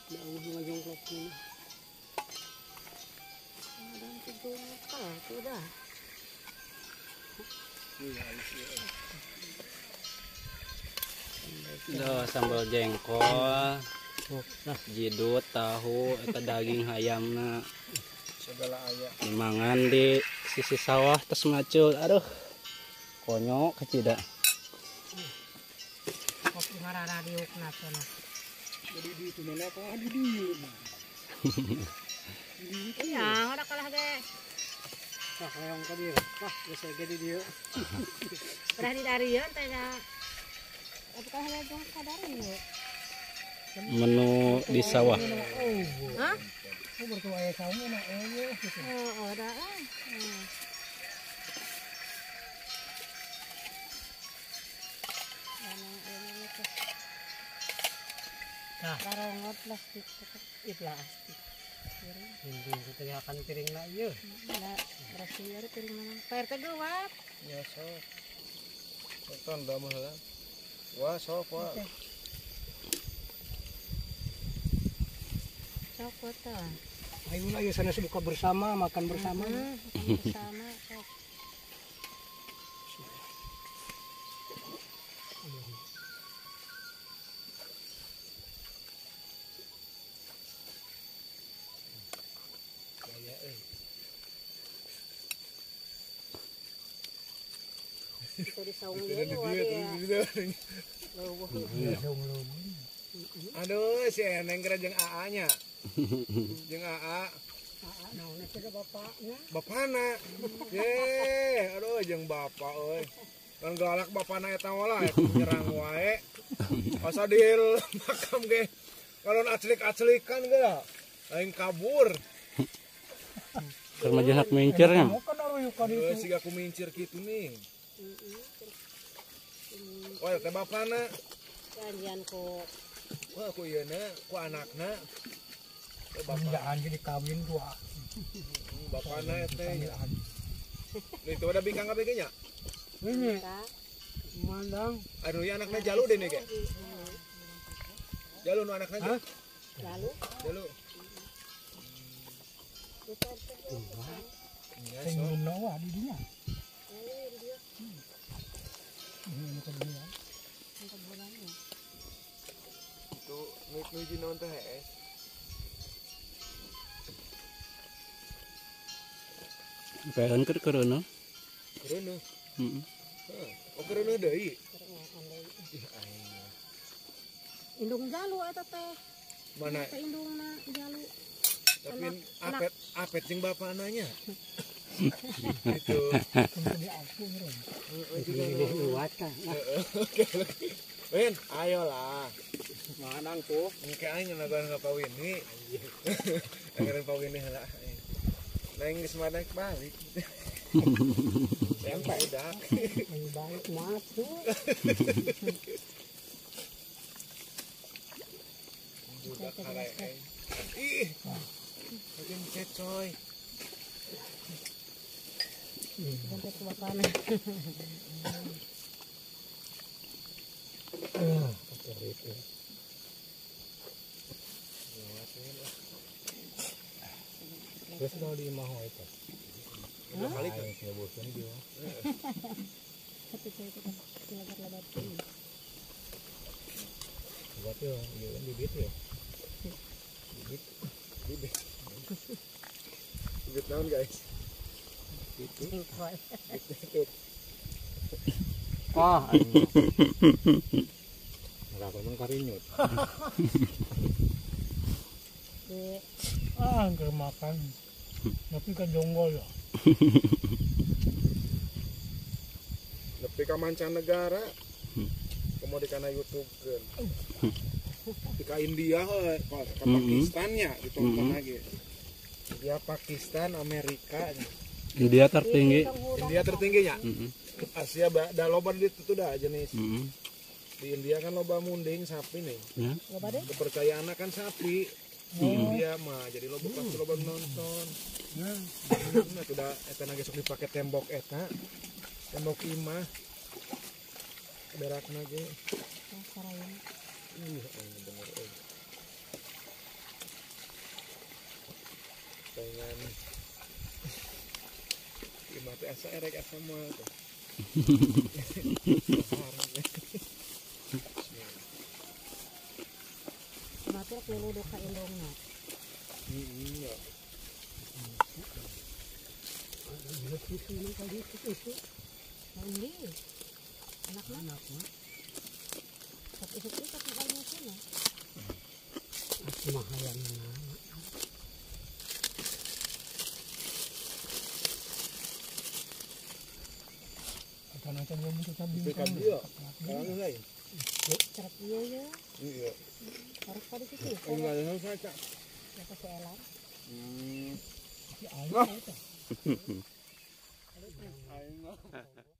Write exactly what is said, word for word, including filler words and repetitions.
Daun ngajongklok ini. Ada tiga apa tuh dah. Duh, sambal jengkol, jidut, tahu, eta daging hayamna. Segala aya. Dimangan di sisi sawah tes macul. Aduh, konyol kecida. Kopi marana diuk natona. Jadi di itu mana apa di di. Iya, ada kalah ge. Ah, hayang ka dia. Ah, geus gede dia. Pernah di darian teh nya. Tapi kalah ge jong kadari yuk. Menu di sawah. Hah? Oh, bertua aya saung na eueuh gitu. Oh, ada ah. Nah, Karongot plastik itu plastik. hindi kita akan piring na ieu. Enggak, berarti ada piring mana? P R T gewat. Ya sok. Tonton da mah lah. Wah, sok wah. Sok kota. Ayo na sana buka bersama, makan bersama. Hmm, makan bersama sok. Itu di saung dia ya. Aduh, si Eneng kira jeung A A-nya. Jeung A A. Naon teh bapaknya? Bapana. Ye, aduh jeung bapak euy. Kan galak bapana eta walah nyerang wae. Pasadil makam ge. Kalau aclik-aclikan ge da. Aing kabur. Kermajahat mincirnya. Euy siga ku mincir kitu nih. Wah, teh bapana. Janjian ku Wah, ku ieu na, ku anakna. Teh bapak. Jangan jadi kawin dua. Bapana teh. Itu ada bingkang ka begenya. Ini kita. mandang Anu ieu anakna Jalu deh nih ge. Jalu nu anakna Jalu. Lalu Jalu. kita teh. Iya, sing so. belum nawa di dinya. Ayo dia Ini kan dia. untuk bulannya. Itu nuju naon teh es. Peun keur keureuno. Kereuneuh. Heeh. Heeh. Oh kereuneuh deui. Keren andai. Ih aing. Indung jalu eta teh. Mana? Teh indungna jalu. Tapi Anak- apet apet jeung bapaknanya. Itu. Kan dia aku ngeureun. Heeh juga. Luat kan. Oke. Win, ayolah. Mandang tuh. Engke aing ngagoan ka Pawini. Ngagoan Pawini heula. Neng geus madek balik. Yang budak. Yang baik matu. Budak harek. Ih. Makin cecoy. Ganti ke bapaknya. Eh, cari itu. Terus kalau di mau itu. Udah kali kan. Ayo bosan dia. Tapi saya itu kan lebat-lebat ini. Buat ya, dia kan bibit ya. Bibit. Bibit. Bibit naon guys? Jengkol. Bibit. Ah, berapa pun karinyut. Di Ah, enggak makan. Tapi kan jonggol ya. Nepi ka mancanegara. Komo di kana YouTube kan. Di ka India heuh, ka ka Pakistannya ditonton lagi. India, Pakistan, Amerika. India tertinggi. India tertingginya. Heeh. Asia da loba di itu dah jenis. Heeh. Di India kan loba munding sapi nih. Ya. loba deh. Kepercayaan kan sapi. Di India mah jadi loba pasti loba nonton. Nah, sudah eta na gesok dipake tembok eta. Tembok imah. Berakna ge. Sarayan. Ih, bener euy. Pengen gimana tuh asa erek asa mah tuh. Batur kulo do ka indongna. Iya. Hindi. Anak-anak. Sa isip-isip na kayo sila. At mahayan na. Karena kan belum bisa tabi. Dekat dia. Kalau lain. Sarap iya ya. Iya. Harus pada situ. Enggak ada yang saja. Ya kasi alam. Hmm. Si air. Ayo.